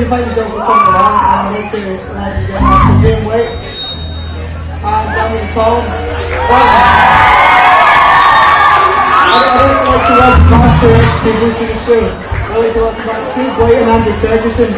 thank yourself for coming along, and I'm going to get off the game weight. I'm down with the phone. I don't like to welcome Master X people to the screen. I like to welcome back Steve White and Andy Ferguson.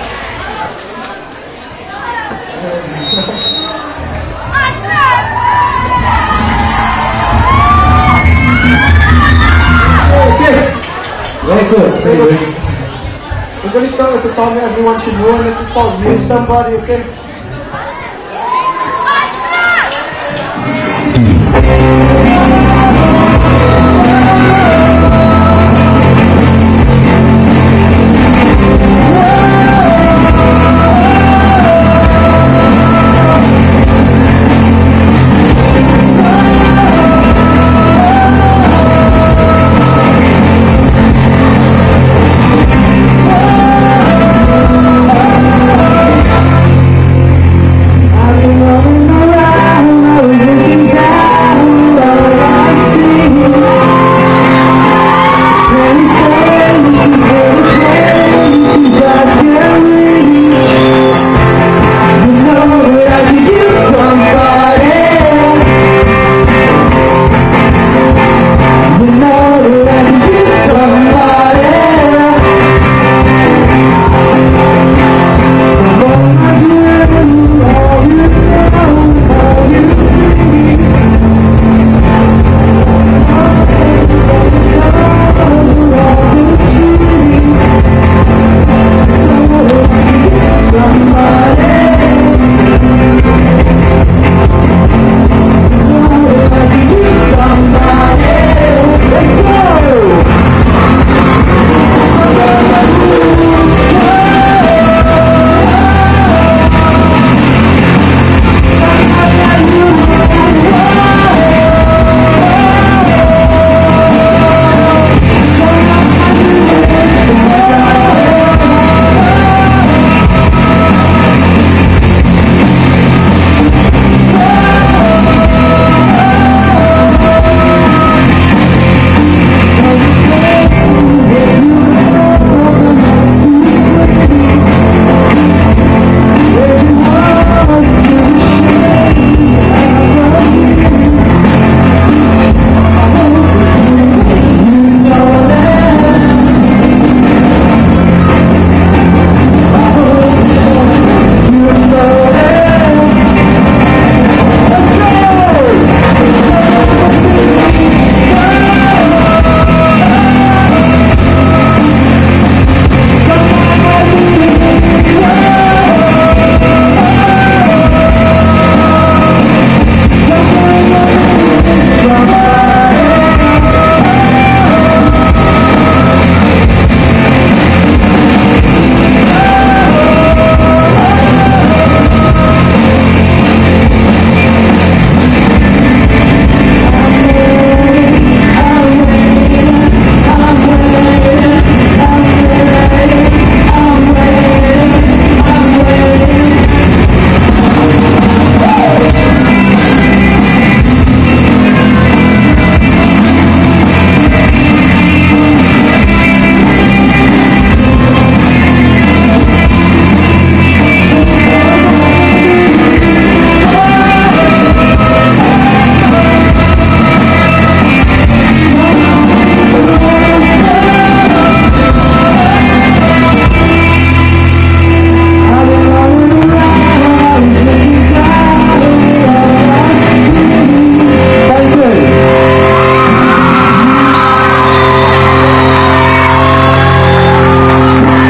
Very good. Very good. We're going to start with the song that everyone should know, and this is called Use Somebody, okay?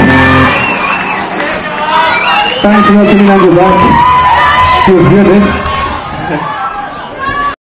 Thanks for welcoming on the back. It was good, eh?